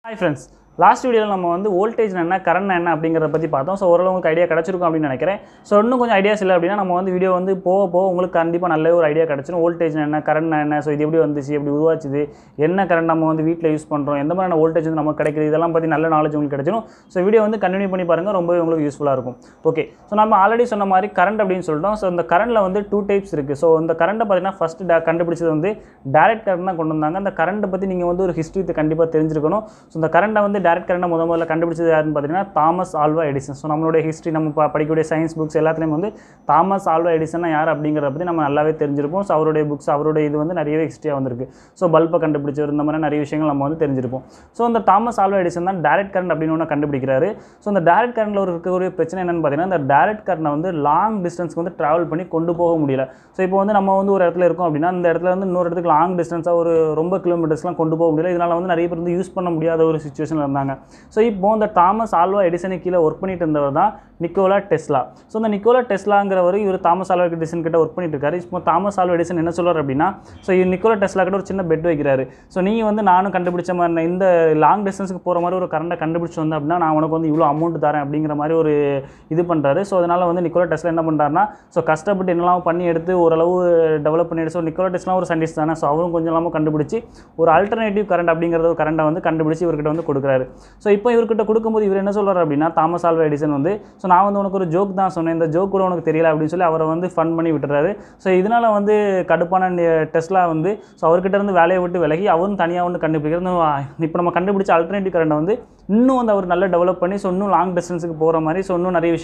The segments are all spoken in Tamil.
Hi friends. லாஸ்ட் வீடியோவில் நம்ம வந்து வோல்டேஜ் என்ன கரண்ட் என்ன அப்படிங்கிறத பற்றி பார்த்தோம். ஸோ ஓரளவுக்கு ஐடியா கிடச்சிருக்கும் அப்படின்னு நினைக்கிறேன். ஸோ இன்னும் கொஞ்சம் ஐடியாஸ் இல்லை அப்படின்னா நம்ம வந்து வீடியோ வந்து போக உங்களுக்கு கண்டிப்பாக நல்ல ஒரு ஐடியா கிடச்சிடும். வோல்டேஜ் என்ன கரண்ட் என்ன, ஸோ இது எப்படி வந்துச்சு, எப்படி உருவாச்சுது, என்ன கரண்ட் நம்ம வந்து வீட்டில் யூஸ் பண்ணுறோம், எந்த மாதிரியான வோல்டேஜ் வந்து நமக்கு கிடைக்குது, இதெல்லாம் பற்றி நல்ல நாலேஜ் உங்களுக்கு கிடச்சிடும். ஸோ வீடியோ வந்து கண்டினியூ பண்ணி பாருங்கள், ரொம்பவே உங்களுக்கு யூஸ்ஃபுல்லாக இருக்கும். ஓகே, ஸோ நம்ம ஆல்ரெடி சொன்ன மாதிரி கரண்ட் அப்படின்னு சொல்லிட்டோம். ஸோ இந்த கரண்ட்டில் வந்து 2 டைப்ஸ் இருக்குது. ஸோ இந்த கரண்ட்டை பார்த்தீங்கன்னா ஃபஸ்ட்டு கண்டுபிடிச்சது வந்து டைரக்ட் கரண்ட் தான் கொண்டு வந்தாங்க. அந்த கரண்ட்டை பற்றி நீங்கள் வந்து ஒரு ஹிஸ்ட்ரி கண்டிப்பாக தெரிஞ்சிருக்கணும். ஸோ இந்த கரண்ட்டை வந்து டைரக்ட் கரண்ட்டை முதல்ல கண்டுபிடிச்சது யாருன்னு பார்த்தீங்கன்னா தாமஸ் ஆல்வா எடிசன். ஸோ நம்மளுடைய ஹிஸ்ட்ரி நம்ம படிக்கக்கூடிய சயின்ஸ் புக்ஸ் எல்லாத்துலேயும் வந்து தாமஸ் ஆல்வா எடிசன்னா யார் அப்படிங்கிறத பற்றி நம்ம நல்லாவே தெரிஞ்சிருப்போம். ஸோ அவருடைய புக்ஸ் அவருடைய இது வந்து நிறையவே ஹிஸ்ட்ரியாக வந்திருக்கு. ஸோ பல்பை கண்டுபிடிச்சவர், இந்த மாதிரி நிறைய விஷயங்கள் நம்ம வந்து தெரிஞ்சிருப்போம். ஸோ இந்த தாமஸ் ஆல்வா எடிசன் தான் டைரக்ட் கரண்ட் அப்படின்னு ஒன்று கண்டுபிடிக்கிறாரு. ஸோ இந்த டைரக்ட் கரண்ட்டில் இருக்கக்கூடிய பிரச்சனை என்னென்னு பார்த்தீங்கன்னா, இந்த டைரக்ட் கரண்ட்டை வந்து லாங் டிஸ்டன்ஸ்க்கு வந்து ட்ராவல் பண்ணி கொண்டு போக முடியல. ஸோ இப்போ வந்து நம்ம வந்து ஒரு இடத்துல இருக்கோம் அப்படின்னா அந்த இடத்துல வந்து இன்னொரு இடத்துக்கு லாங் டிஸ்டன்ஸாக ஒரு ரொம்ப கிலோமீட்டர்ஸ்லாம் கொண்டு போக முடியல. இதனால் வந்து நிறைய பேர் வந்து யூஸ் பண்ண முடியாத ஒரு சிச்சுவேஷனில் இருந்தாங்க. ஸோ இப்போ இந்த தாமஸ் ஆல்வா எடிசனுக்கு கீழே ஒர்க் பண்ணிட்டு இருந்தவர் தான் நிக்கோலா டெஸ்லா. ஸோ இந்த நிக்கோலா டெஸ்லாங்கிறவர் இவர் தாமஸ் ஆல்வா எடிசன் கிட்ட ஒர்க் பண்ணிட்டு இருக்காரு. இப்போ தாமஸ் ஆல்வா எடிசன் என்ன சொல்றாரு அப்படின்னா, ஸோ நிக்கோலா டெஸ்லா கிட்ட ஒரு சின்ன பெட் வைக்கிறாரு. ஸோ நீங்கள் வந்து நானும் கண்டுபிடிச்ச மாதிரி இந்த லாங் டிஸ்டன்ஸுக்கு போகிற மாதிரி ஒரு கரண்ட்டை கண்டுபிடிச்சி வந்தேன் அப்படின்னா நான் உனக்கு வந்து இவ்வளோ அமௌண்ட் தரேன் அப்படிங்கிற மாதிரி ஒரு இது பண்ணுறாரு. ஸோ அதனால் வந்து நிக்கோலா டெஸ்லா என்ன பண்ணுறாருன்னா, ஸோ கஷ்டப்பட்டு என்னெல்லாம் பண்ணி எடுத்து ஓரளவு டெவலப் பண்ணிட்டு, ஸோ நிக்கோலா டெஸ்லா ஒரு சயின்டிஸ்ட் தானே, ஸோ அவரும் கொஞ்சம் இல்லாமல் கண்டுபிடிச்சி ஒரு ஆல்டர்னேட்டிவ் கரண்ட் அப்படிங்கிறத ஒரு கரண்ட்டை வந்து கண்டுபிடிச்சி இவர்கிட்ட வந்து கொடுக்குறாரு. ஸோ இப்போ இவர்கிட்ட கொடுக்கும்போது இவர் என்ன சொல்கிறார் அப்படின்னா, தாமஸ் ஆல்வா எடிசன் வந்து, ஸோ நான் வந்து உனக்கு ஒரு ஜோக் தான் சொன்னேன், இந்த ஜோக் கூட உனக்கு தெரியல அப்படின்னு சொல்லி அவரை வந்து ஃபன் பண்ணி விட்டுறாரு. ஸோ இதனால் வந்து கடுப்பான டெஸ்லா வந்து ஸோ அவர்கிட்ட இருந்து வேலையை விட்டு விலகி அவரும் தனியாக வந்து கண்டுபிடிக்கிறது. இப்போ நம்ம கண்டுபிடிச்ச ஆல்டர்னேட்டிவ் கரண்ட்டை வந்து இன்னும் வந்து அவர் நல்லா டெவலப் பண்ணி, ஸோ இன்னும் லாங் டிஸ்டன்ஸுக்கு போகிற மாதிரி, ஸோ இன்னும் நிறைய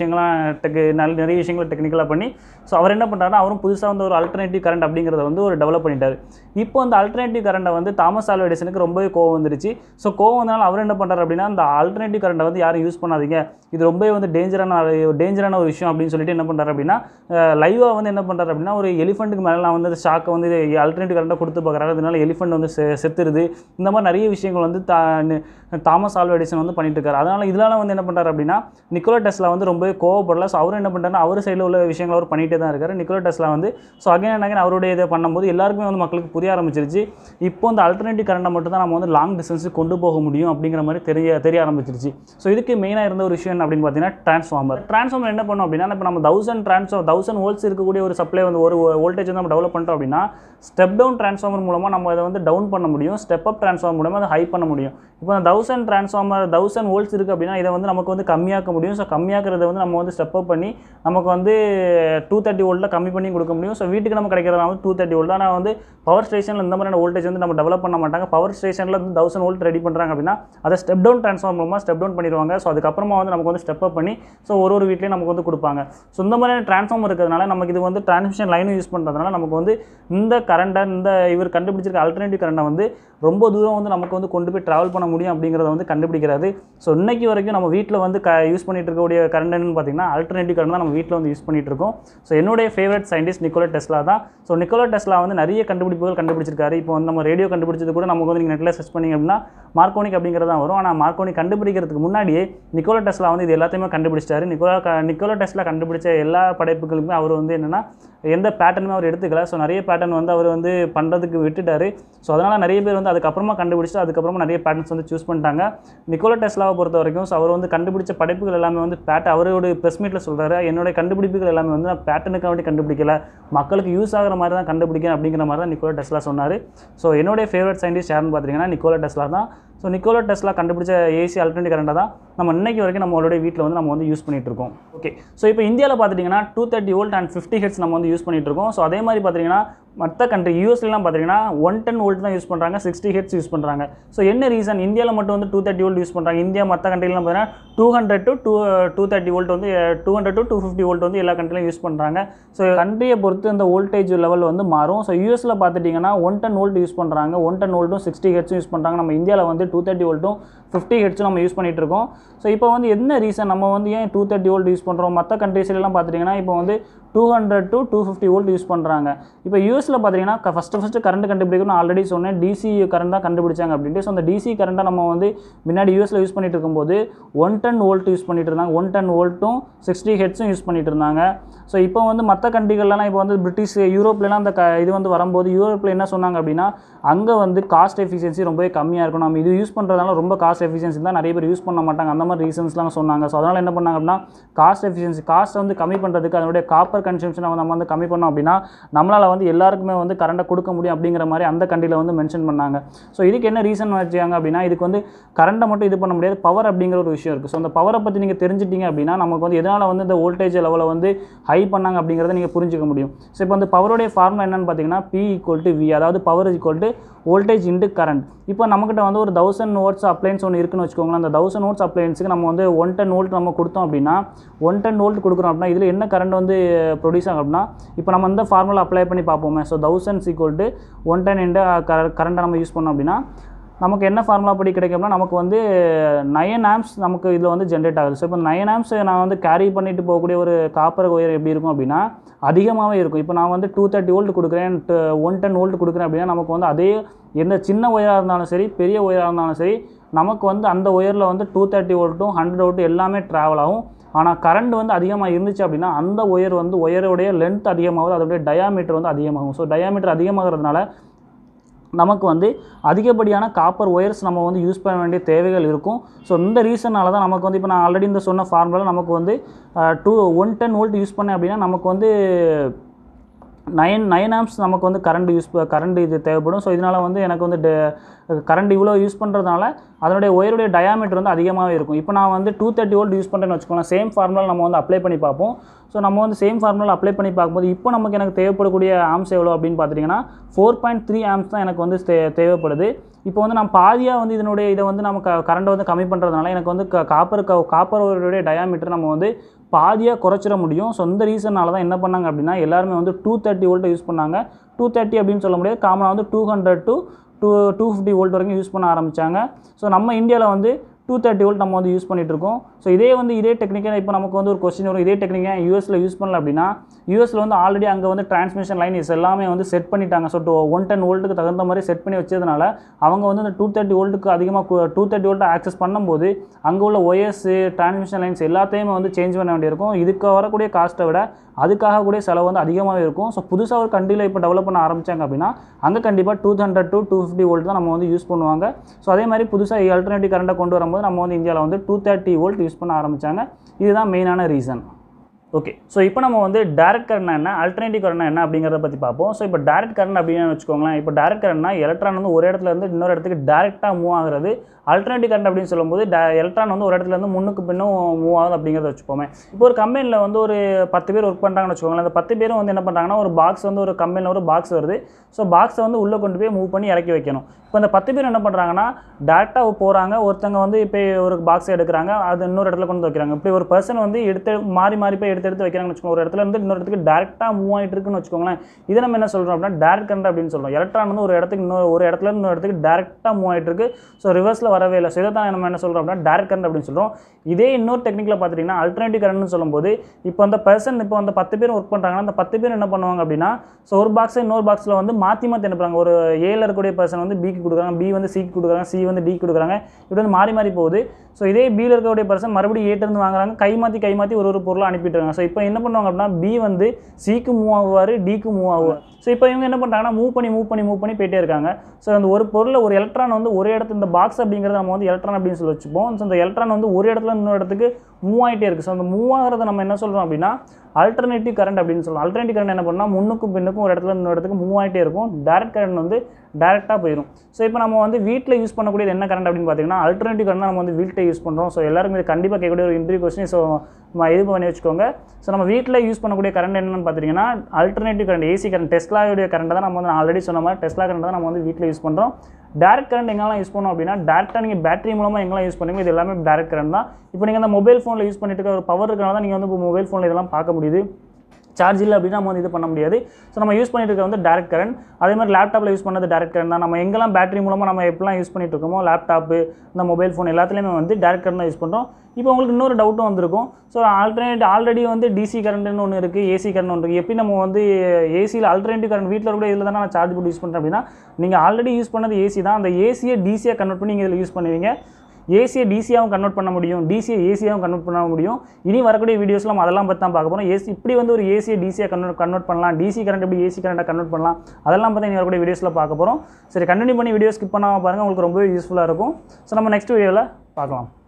விஷயங்களை டெக்னிக்கலாக பண்ணி, ஸோ அவர் என்ன பண்ணுறாருன்னா அவரும் புதுசாக வந்து ஒரு ஆல்டர்னேட்டிவ் கரண்ட் அப்படிங்கிறத வந்து ஒரு டெவலப் பண்ணிட்டார். இப்போ அந்த ஆல்டர்னேட்டிவ் கரண்ட்டை வந்து தாமஸ் ஆல்வா எடிசனுக்கு ரொம்பவே கோவம் வந்துருச்சு. ஸோ கோவம் வந்தனால அவர் என்ன பண்ணுறாரு அப்படின்னா, அந்த ஆல்டர்னேட்டிவ் கரண்ட்டை வந்து யாரும் யூஸ் பண்ணாதீங்க, இது ரொம்பவே வந்து டேஞ்சரான ஒரு விஷயம் அப்படின்னு சொல்லிட்டு என்ன பண்ணுறாரு அப்படின்னா, லைவாக வந்து என்ன பண்ணுறாரு அப்படின்னா, ஒரு எலிஃபெண்ட்டுக்கு மேலே நான் வந்து ஷாக்கை வந்து ஆல்டர்னேட்டிவ் கரண்ட்டை கொடுத்து பார்க்குறாரு. அதனால எலிஃபெண்ட் வந்து செத்துருது. இந்த மாதிரி நிறைய விஷயங்கள் வந்து தாமஸ் ஆல்வா எடிசன் வந்து பண்ணிட்டு இருக்காரு. அதனால் இதனால் வந்து என்ன பண்ணுறாரு அப்படின்னா, நிக்கோலா டெஸ்லா வந்து ரொம்பவே கோவப்படல. ஸோ அவர் என்ன பண்ணுறாருன்னா, அவர் சைடில் உள்ள விஷயங்கள் அவர் பண்ணிகிட்டே தான் இருக்காரு. நிக்கோலா டெஸ்லா வந்து ஸோ அகைன் அவருடைய இதை பண்ணும்போது எல்லாருக்குமே வந்து மக்களுக்கு புரிய ஆரம்பிச்சிருச்சு. இப்போ இந்த ஆல்டர்னேட்டிவ் கரண்ட்டை மட்டும் தான் நம்ம வந்து லாங் டிஸ்டன்ஸுக்கு கொண்டு போக முடியும் அப்படிங்கிற மாதிரி தெரிய ஆரம்பிச்சிருச்சு. ஸோ இதுக்கு மெயினாக இருந்த ஒரு விஷயம் அப்படின்னு பார்த்தீங்கன்னா டிரான்ஸ்ஃபார்மர் என்ன பண்ணும் அப்படின்னா, இப்போ நம்ம 1000 வோல்ட்ஸ் இருக்கக்கூடிய ஒரு சப்ளை வந்து ஒரு வோல்டேஜ் வந்து நம்ம டெவலப் பண்ணிட்டோம் அப்படின்னா, ஸ்டெப் டவுன் டிரான்ஸ்ஃபார்மர் மூலமாக நம்ம அதை வந்து டவுன் பண்ண முடியும், ஸ்டெப் அப் டிரான்ஸ்ஃபார்மர் மூலமாக அதை ஹை பண்ண முடியும். இப்போ 1000 வோல்ட்ஸ் இருக்குது அப்படின்னா இதை வந்து நமக்கு வந்து கம்மியாக்க முடியும். ஸோ கம்மியாக்கிறத வந்து நம்ம வந்து ஸ்டெப் அப் பண்ணி நமக்கு வந்து 230 வோல்ட்டில் கம்மி பண்ணி கொடுக்க முடியும். ஸோ வீட்டுக்கு நம்ம கிடைக்கிறதா வந்து 230 வோல்ட். ஆனால் வந்து பவர் ஸ்டேஷனில் இந்த மாதிரியான வோல்டேஜ் வந்து நம்ம டெவலப் பண்ண மாட்டாங்க. பவர் ஸ்டேஷனில் வந்து 1000 வோல்ட் ரெடி பண்ணுறாங்க அப்படின்னா அதை ஸ்டெப் டவுன் டிரான்ஸ்ஃபார்மர் மூலமாக ஸ்டெப் டவுன் பண்ணிடுவாங்க. ஸோ அதுக்கப்புறமா வந்து நமக்கு வந்து ஸ்டெப் அப் பண்ணி ஸோ ஒரு வீட்லேயும் நமக்கு வந்து கொடுப்பாங்க. ஸோ இந்த மாதிரியான டிரான்ஸ்ஃபார்மர் இருக்கிறதுனால நமக்கு இது வந்து டிரான்ஸ்மிஷன் லைனும் யூஸ் பண்ணுறதுனால நமக்கு வந்து இந்த கரண்ட்டை இவர் கண்டுபிடிச்சிருக்க ஆல்டர்னேட்டிவ் கரண்ட்டை வந்து ரொம்ப தூரம் வந்து நமக்கு வந்து கொண்டு போய் ட்ராவல் பண்ண முடியும் அப்படிங்கிறத வந்து கண்டுபிடிக்கிறாரு. ஸோ இன்னைக்கு வரைக்கும் நம்ம வீட்டில் வந்து யூஸ் பண்ணிட்டு இருக்கக்கூடிய கரண்ட் என்னன்னு பார்த்தீங்கன்னா ஆல்டர்னேட்டிவ் கரண்ட் தான் நம்ம வீட்டில் வந்து யூஸ் பண்ணிட்டு இருக்கோம். ஸோ என்னுடைய ஃபேவரட் சயின்டிஸ்ட் நிக்கோலா டெஸ்லா தான். ஸோ நிக்கோலா டெஸ்லா வந்து நிறைய கண்டுபிடிப்புகள் கண்டுபிடிச்சிருக்காரு. இப்போ வந்து நம்ம ரேடியோ கண்டுபிடிச்சது கூட நமக்கு வந்து நீங்கள் நெட்டில் சர்ச் பண்ணிங்க அப்படின்னா மார்க்கோனிக் அப்படிங்கிறது தான் வரும். ஆனால் மார்க்கோனிக் கண்டுபிடிக்கிறதுக்கு முன்னாடியே நிக்கோலா டெஸ்லா வந்து இது எல்லாத்தையுமே கண்டுபிடிச்சிட்டாரு. நிக்கோலா டெஸ்லா கண்டுபிடிச்ச எல்லா படைப்புகளுமே அவர் வந்து என்னென்னா எந்த பேட்டர்னுமே அவர் எடுத்துக்கல. ஸோ நிறைய பேட்டர்ன் வந்து அவர் வந்து பண்ணுறதுக்கு விட்டுட்டார். ஸோ அதனால் நிறைய பேர் வந்து அதுக்கப்புறமா கண்டுபிடிச்சிட்டு அதுக்கப்புறமா நிறைய பேட்டர்ன்ஸ் வந்து சூஸ் பண்ணிட்டாங்க. நிக்கோலா டெஸ்லாவை பொறுத்த வரைக்கும் ஸோ அவர் வந்து கண்டுபிடிச்ச படைப்புகள் எல்லாமே வந்து அவரோட ப்ரெஸ் மீட்டில் சொல்கிறாரு, என்னுடைய கண்டுபிடிப்புகள் எல்லாமே வந்து நான் பேட்டர்னுக்காக கண்டுபிடிக்கல, மக்களுக்கு யூஸ் ஆகிற மாதிரி தான் கண்டுபிடிக்கிறேன் அப்படிங்கிற மாதிரி தான் நிக்கோலா டெஸ்லா சொன்னார். ஸோ என்னுடைய ஃபேவரட் சயின்டிஸ்ட் யாருன்னு பார்த்தீங்கன்னா நிக்கோலா டெஸ்லா தான். ஸோ நிக்கோலா டெஸ்லா கண்டுபிடிச்ச ஏசி ஆல்டர்னேட்டிவ் கரண்ட்டை தான் நம்ம இன்னைக்கு வரைக்கும் நம்மளுடைய வீட்டில் வந்து நம்ம வந்து யூஸ் பண்ணிட்டு இருக்கோம். ஓகே, ஸோ இப்போ இந்தியாவில் பார்த்துட்டிங்கன்னா 230 வோல்ட் அண்ட் 50 ஹெர்ட்ஸ் நம்ம வந்து யூஸ் பண்ணிட்டு இருக்கோம். ஸோ அதே மாதிரி பார்த்தீங்கன்னா மற்ற கண்ட்ரி யூஎஸ்லாம் பார்த்தீங்கன்னா 110 வோல்ட் தான் யூஸ் பண்ணுறாங்க, 60 ஹெர்ட்ஸ் யூஸ் பண்ணுறாங்க. ஸோ என்ன ரீசன் இந்தியாவில் மட்டும் வந்து 230 வோல்ட் யூஸ் பண்ணுறாங்க, இந்தியா மற்ற கண்ட்ரிலாம் பார்த்தீங்கன்னா 200 to 230 வோல்ட் வந்து 200 to 250 வோல்ட் வந்து எல்லா கண்ட்ரிலையும் யூஸ் பண்ணுறாங்க. ஸோ கண்ட்ரியை பொறுத்து இந்த வோல்டேஜ் லெவல் வந்து மாறும். ஸோ யூஎஸில் பார்த்துட்டிங்கன்னா 110 வோல்ட் யூஸ் பண்ணுறாங்க, 110 வோல்ட்டும் 60 ஹெர்ட்ஸும் யூஸ் பண்ணுறாங்க. நம்ம இந்தியாவில் வந்து 230 வோல்ட்டும் 50 ஹெர்ட்ஸும் நம்ம யூஸ் பண்ணிகிட்டு இருக்கோம். ஸோ இப்போ வந்து என்ன ரீசன் நம்ம வந்து ஏன் 230 வோல்ட் யூஸ் பண்ணுறோம்? மற்ற கண்ட்ரீஸ்லாம் பார்த்துட்டிங்கன்னா இப்போ வந்து 200 to 250 வோல்ட் யூஸ் பண்ணுறாங்க. இப்போ யூஎஸில் பார்த்தீங்கன்னா ஃபஸ்ட்டு கரண்ட் கண்டுபிடிக்கணும் ஆல்ரெடி சொன்னேன், டிசி கரண்ட் தான் கண்டுபிடிச்சாங்க அப்படின்ட்டு. ஸோ அந்த டிசி கரண்ட்டை நம்ம வந்து முன்னாடி யூஎஸில் யூஸ் பண்ணிட்டு இருக்கும்போது 110 வோல்ட் யூஸ் பண்ணிட்டு இருந்தாங்க, 110 வோல்ட்டும் 60 ஹெர்ட்ஸும் யூஸ் பண்ணிட்டு இருந்தாங்க. ஸோ இப்போ வந்து மற்ற கண்ட்ரிகள்லாம் இப்போ வந்து பிரிட்டிஷ் யூரோப்லாம் அந்த இது வந்து வரும்போது யூரோப்பில் என்ன சொன்னாங்க அப்படின்னா, அங்கே வந்து காஸ்ட் எஃபிஷியன்சி ரொம்பவே கம்மியாக இருக்கும், நம்ம இது யூஸ் பண்ணுறதுனால ரொம்ப காஸ்ட் காஸ்ட் எஃபிஷியன்சி தான் நிறைய பேர் யூஸ் பண்ண மாட்டாங்க, அந்த மாதிரி ரீசன்ஸ்லாம் சொன்னாங்க. ஸோ அதனால் என்ன பண்ணாங்க அப்படின்னா காஸ்ட் எஃபிஷியன்சி காஸ்ட்டை வந்து கம்மி பண்ணுறதுக்கு அதனுடைய காப்பர் கன்சம்ஷனை நம்ம வந்து கம்மி பண்ணோம் அப்படின்னா நம்மளால் வந்து எல்லாருக்குமே வந்து கரண்ட்டை கொடுக்க முடியும் அப்படிங்கிற மாதிரி அந்த கண்டியில் வந்து மென்ஷன் பண்ணாங்க. ஸோ இதுக்கு என்ன ரீசன் வச்சாங்க அப்படின்னா இதுக்கு வந்து கரண்ட்டை மட்டும் இது பண்ண முடியாது, பவர் அப்படிங்கிற ஒரு விஷயம் இருக்குது. ஸோ அந்த பவரை பற்றி நீங்கள் தெரிஞ்சிட்டிங்க அப்படின்னா நமக்கு வந்து எதனால் வந்து இந்த வோல்டேஜ் லெவலை வந்து ஹை பண்ணாங்க அப்படிங்கிறத நீங்கள் புரிஞ்சிக்க முடியும். ஸோ இப்போ அந்த பவருடைய ஃபார்முலா என்னென்னு பார்த்தீங்கன்னா P = V, அதாவது பவர் = வோல்டேஜ் இன்டு கரண்ட். இப்போ நம்மகிட்ட வந்து ஒரு 1000 வாட்ஸ் அப்ளையன்ஸ் ஒன்று இருக்குன்னு வச்சுக்கோங்களேன். அந்த 1000 வாட்ஸ் அப்ளையன்ஸுக்கு நம்ம வந்து 110 வோல்ட் நம்ம கொடுத்தோம் அப்படின்னா 110 வோல்ட் கொடுக்குறோம் அப்படின்னா இதில் என்ன கரண்ட் வந்து ப்ரொடியூஸ் ஆகும் அப்படின்னா இப்போ நம்ம இந்த ஃபார்முலா அப்ளை பண்ணி பார்ப்போமே. ஸோ 1000 = 110 இன்டு கரண்ட்டை நம்ம யூஸ் பண்ணோம் அப்படின்னா நமக்கு என்ன ஃபார்முலா படி கிடைக்கும்னா நமக்கு வந்து 9 ஆம்ப்ஸ் நமக்கு இதில் வந்து ஜென்ரேட் ஆகுது. ஸோ இப்போ 9 ஆம்ப்ஸ் நான் வந்து கேரி பண்ணிட்டு போகக்கூடிய ஒரு காப்பர் ஒயர் எப்படி இருக்கும் அப்படின்னா அதிகமாகவே இருக்கும். இப்போ நான் வந்து 230 வோல்ட் கொடுக்குறேன், 110 வோல்ட் கொடுக்குறேன் அப்படின்னா நமக்கு வந்து அதே எந்த சின்ன ஒயராக இருந்தாலும் சரி பெரிய ஒயராக இருந்தாலும் சரி நமக்கு வந்து அந்த ஒயரில் வந்து 230 வோல்ட்டும் 100 வோல்ட்டும் எல்லாமே ட்ராவல் ஆகும். ஆனால் கரண்ட் வந்து அதிகமாக இருந்துச்சு அப்படின்னா அந்த ஒயர் வந்து ஒயருடைய லென்த் அதிகமாகுது, அதோடைய டயாமீட்டர் வந்து அதிகமாகும். ஸோ டயாமீட்டர் அதிகமாகிறதுனால நமக்கு வந்து அதிகப்படியான காப்பர் ஒயர்ஸ் நம்ம வந்து யூஸ் பண்ண வேண்டிய தேவைகள் இருக்கும். ஸோ இந்த ரீசனால தான் நமக்கு வந்து இப்போ நான் ஆல்ரெடி இந்த சொன்ன ஃபார்முலா நமக்கு வந்து 110 வோல்ட் யூஸ் பண்ணேன் அப்படின்னா நமக்கு வந்து 9 ஆம்ப்ஸ் நமக்கு வந்து கரண்ட் இது தேவைப்படும். ஸோ இதனால் வந்து எனக்கு வந்து கரண்ட் இவ்வளோ யூஸ் பண்ணுறதுனால அதனுடைய ஒயருடைய டயாமீட்டர் வந்து அதிகமாகவே இருக்கும். இப்போ நான் வந்து 230 வோல்ட் யூஸ் பண்ணுறேன்னு வச்சுக்கோங்களேன், சேம் ஃபார்முலா நம்ம வந்து அப்ளை பண்ணி பார்ப்போம். ஸோ நம்ம வந்து சேம் ஃபார்முலா அப்ளை பண்ணி பார்க்கும்போது இப்போ நமக்கு எனக்கு தேவைப்படக்கூடிய ஆம்ஸ் எவ்வளோ அப்படின்னு பார்த்துட்டிங்கன்னா 4.3 ஆம்ஸ் தான் எனக்கு வந்து தேவைப்படுது. இப்போ வந்து நான் பாதியாக வந்து இதை வந்து நம்ம கரண்ட்டை வந்து கம்மி பண்ணுறதுனால எனக்கு வந்து காப்பர் ஒயருடைய டயாமீட்டர் நம்ம வந்து பாதியாக குறைச்சிட முடியும். ஸோ இந்த ரீசனால தான் என்ன பண்ணாங்க அப்படின்னா எல்லாருமே வந்து 230 வோல்ட்டை யூஸ் பண்ணாங்க. 230 அப்படின்னு சொல்ல முடியாது, காமனாக வந்து 200 to 250 வோல்ட் வரைக்கும் யூஸ் பண்ண ஆரம்பித்தாங்க. ஸோ நம்ம இந்தியாவில் வந்து 230 வோல்ட் நம்ம வந்து யூஸ் பண்ணிகிட்டு இருக்கோம். ஸோ இதே டெக்னிக்காக இப்போ நமக்கு வந்து ஒரு கொஸ்டின் வரும், இதே டெக்னிக்காக யூஎஸில் யூஸ் பண்ணல அப்படின்னா யூஎஸில் வந்து ஆல்ரெடி அங்கே வந்து டிரான்ஸ்மிஷன் லைன்ஸ் எல்லாமே வந்து செட் பண்ணிட்டாங்க. ஸோ 110 வோல்ட்டுக்கு தகுந்த மாதிரி செட் பண்ணி வச்சதுனால அவங்க வந்து இந்த 230 வோல்ட்டுக்கு அதிகமாக 230 வோல்ட்டை ஆக்சஸ் பண்ணும்போது அங்கே உள்ள ஒயர்ஸு டிரான்ஸ்மிஷன் லைன்ஸ் எல்லாத்தையுமே வந்து சேஞ்ச் பண்ண வேண்டியிருக்கும். இதுக்கு வரக்கூடிய காஸ்ட்டை விட அதுக்காக கூட செலவு வந்து அதிகமாகவே இருக்கும். ஸோ புதுசாக ஒரு கண்டியில் இப்போ டெவலப் பண்ண ஆரம்பித்தாங்க அப்படின்னா அங்கே கண்டிப்பாக 200 to 250 வோல்ட் தான் நம்ம வந்து யூஸ் பண்ணுவாங்க. ஸோ அதே மாதிரி புதுசாக ஆல்டர்னேட்டிவ் கரண்ட்டை கொண்டு வரும்போது நம்ம வந்து இந்தியாவில் வந்து 230 வோல்ட் யூஸ் பண்ண ஆரம்பித்தாங்க. இதுதான் மெயினான ரீசன். ஓகே, ஸோ இப்போ நம்ம வந்து டைரக்ட் கரண்ட் என்ன, அல்டர்னேட்டிவ் கரண்ட் என்ன அப்படிங்கிறத பற்றி பார்ப்போம். ஸோ இப்போ டைரக்ட் கரண்ட் அப்படின்னு வச்சுக்கோங்களேன், இப்போ டைரக்ட் கரண்ட்னா எலக்ட்ரான் வந்து ஒரு இடத்துல இருந்து இன்னொரு இடத்துக்கு டைரெக்டாக மூவ் ஆகுறது. அல்டர்னேட்டிவ் கரண்ட் அப்படின்னு சொல்லும்போது எலக்ட்ரான் வந்து ஒரு இடத்துல இருந்து முன்னுக்கு பின்னும் மூவ் ஆகுது அப்படிங்கிறத வச்சுப்போமே. இப்போ ஒரு கம்பெனியில் வந்து ஒரு 10 பேர் ஒர்க் பண்ணுறாங்கன்னு வச்சுக்கோங்களேன், அந்த 10 பேரும் வந்து என்ன பண்ணுறாங்கன்னா ஒரு பாக்ஸ் வந்து ஒரு கம்பெனியில் ஒரு பாக்ஸ் வருது. ஸோ பாக்ஸை வந்து உள்ளே கொண்டு போய் மூவ் பண்ணி இறக்கி வைக்கணும். இப்போ அந்த 10 பேர் என்ன பண்ணுறாங்கன்னா டேரெக்டாக போகிறாங்க, ஒருத்தங்க வந்து இப்போ ஒரு பாக்ஸை எடுக்கிறாங்க, அது இன்னொரு இடத்துல கொண்டு வைக்கிறாங்க. இப்படி ஒரு பர்சன் வந்து மாறி போய் எடுத்து வைக்கிறாங்கன்னு வச்சுக்கோங்க, ஒரு இடத்துல இருந்து இன்னொரு இடத்துக்கு டேரெக்டாக மூவ் ஆகிட்டு இருக்குன்னு வச்சுக்கோங்களேன். இதை நம்ம என்ன சொல்கிறோம் அப்படின்னா டைரக்ட் கரண்ட் அப்படின்னு சொல்கிறோம். எலக்ட்ரான் வந்து ஒரு இடத்துல இருந்து இன்னொரு இடத்துக்கு டேரெக்டாக மூவ் ஆகிட்டு இருக்கு. ஸோ ரிவர்ஸில் வரவே இல்லை. ஸோ இதை தான் நம்ம என்ன சொல்கிறோம் அப்படின்னா டைரக்ட் கரண்ட் அப்படின்னு சொல்கிறோம். இதே இன்னொரு டெக்னிக்கில் பார்த்துட்டிங்கன்னா அல்டர்னேட்டிவ் கரண்ட்னு சொல்லும்போது இப்போ அந்த பர்சன் இப்போ அந்த 10 பேர் ஒர்க் பண்ணுறாங்கன்னா அந்த 10 பேர் என்ன பண்ணுவாங்க அப்படின்னா ஸோ ஒரு பாக்ஸை இன்னொரு பாக்ஸில் வந்து மாற்றி என்ன பண்ணுறாங்க, ஒரு ஏல இருக்கக்கூடிய பர்சன் வந்து பிக்கு கொடுக்குறாங்க, பி வந்து சிக்கு கொடுக்குறாங்க, சி வந்து டி கொடுக்குறாங்க, இப்படி வந்து மாறி போகுது. ஸோ இதே பியில் இருக்கக்கூடிய பர்சன் மறுபடியும் ஏட்டிருந்து வாங்குறாங்க, கை மாற்றி ஒரு பொருளை அனுப்பிட்டுருக்காங்க. ஸோ இப்போ என்ன பண்ணுவாங்க அப்படின்னா பி வந்து சிக்கு மூவ் ஆகுவார், டிக்கு மூவ் ஆகுவார். ஸோ இப்போ இவங்க என்ன பண்ணுறாங்கன்னா மூவ் பண்ணி போயிட்டே இருக்காங்க. ஸோ அந்த ஒரு பொருளை ஒரு எலக்ட்ரான் வந்து ஒரு இடத்துல இந்த பாக்ஸ் அப்படிங்கிறத நம்ம வந்து எலக்ட்ரான் அப்படின்னு சொல்லி வச்சுப்போம். ஸோ இந்த எலக்ட்ரான் வந்து ஒரு இடத்துல இன்னொரு இடத்துக்கு மூவ் ஆகிட்டே இருக்குது. ஸோ அந்த மூவ் ஆகிறத நம்ம என்ன சொல்கிறோம் அப்படின்னா அல்டர்னேட்டிவ் கரண்ட் அப்படின்னு சொல்லலாம். அல்டர்னேட்டிவ் கரண்ட் என்ன பண்ணால் முன்னுக்கும் பின்னுக்கும் ஒரு இடத்துல இன்னொரு இடத்துக்கு மூவ் ஆகிட்டே இருக்கும். டைரக்ட் கரண்ட் வந்து டேரெக்டாக போயிடும். ஸோ இப்போ நம்ம வந்து வீட்டில் யூஸ் பண்ணக்கூடியது என்ன கரண்ட் அப்படின்னு பார்த்தீங்கன்னா அல்டர்னேட்டிவ் கரண்ட் தான் நம்ம வந்து வீட்டில் யூஸ் பண்ணுறோம். ஸோ எல்லாருக்கும் இது கண்டிப்பாக கேட்கக்கூடிய ஒரு இன்டர்வியூ கொஸ்டின். ஸோ இது பண்ணி வச்சுக்கோங்க. ஸோ நம்ம வீட்டில் யூஸ் பண்ணக்கூடிய கரண்ட் என்னென்னு பார்த்தீங்கன்னா அல்டர்னேட்டிவ் கரண்ட், ஏசி கரண்ட், டெஸ்லாவுடைய கரண்ட் தான் நம்ம வந்து ஆல்ரெடி சொன்ன மாதிரி டெஸ்லா கரண்ட் தான் நம்ம வந்து வீட்டில் யூஸ் பண்ணுறோம். டைரக்ட் கரண்ட் எங்கெல்லாம் யூஸ் பண்ணோம் அப்படின்னா டேரெக்டாக நீங்கள் பேட்டரி மூலமாக எங்கெல்லாம் யூஸ் பண்ணுவீங்க, இது எல்லாமே டைரக்ட் கரண்ட் தான். இப்போ நீங்கள் அந்த மொபைல் ஃபோனில் யூஸ் பண்ணிட்டு இருக்க ஒரு பவர் இருக்கிறனால தான் நீங்கள் வந்து இப்போ மொபைல் ஃபோனில் இதெல்லாம் பார்க்க முடியுது. சார்ஜ் இல்லை அப்படின்னா நம்ம வந்து இது பண்ண முடியாது. ஸோ நம்ம யூஸ் பண்ணிட்டு இருக்க வந்து டைரக்ட் கரண்ட். அதே மாதிரி லேப்டாப்பில் யூஸ் பண்ணது டைரக்ட் கரண்ட் தான். நம்ம எங்கெல்லாம் பேட்டரி மூலமாக நம்ம எப்படிலாம் யூஸ் பண்ணிட்டு இருக்கோமோ லேப்டாப்பு, இந்த மொபைல் ஃபோன் எல்லாத்துலேயுமே வந்து டைரக்ட் கரண்ட் தான் யூஸ் பண்ணுறோம். இப்போ உங்களுக்கு இன்னொரு டவுட்டும் வந்திருக்கும். ஸோ ஆல்ரெடி வந்து டிசி கரண்ட்னு ஒன்று இருக்குது, ஏசி கரண்ட் ஒன்று இருக்குது. எப்படி நம்ம வந்து ஏசியில் ஆல்டர்னேட்டிவ் கரண்ட் வீட்டில் கூட இதில் தான் நான் சார்ஜ் போட்டு யூஸ் பண்ணுறேன் அப்படின்னா நீங்கள் ஆல்ரெடி யூஸ் பண்ணது ஏசி தான், அந்த ஏசியை டிசியாக கன்வெர்ட் பண்ணி நீங்கள் இதில் யூஸ் பண்ணுவீங்க. ஏசியை டிசியாகவும் கன்வெர்ட் பண்ண முடியும், டிசியை ஏசியாகவும் கன்வெர்ட் பண்ண முடியும். இனி வரக்கூடிய வீடியோஸில் நம்ம அதெல்லாம் பற்றி தான் பார்க்க போகிறோம். ஏசி இப்படி வந்து ஒரு ஏசியை டிசியாக கன்வெர்ட் பண்ணலாம், டிசி கரண்ட் எப்படி ஏசி கரண்ட்டாக கன்வெர்ட் பண்ணலாம், அதெல்லாம் பற்றி இனி வரக்கூடிய வீடியோஸில் பார்க்க போகிறோம். சரி, கண்டினியூ பண்ணி வீடியோ ஸ்கிப் பண்ணாமல் பாருங்கள், உங்களுக்கு ரொம்பவே யூஸ்ஃபுல்லாக இருக்கும். ஸோ நம்ம நெக்ஸ்ட் வீடியோவில் பார்க்கலாம்.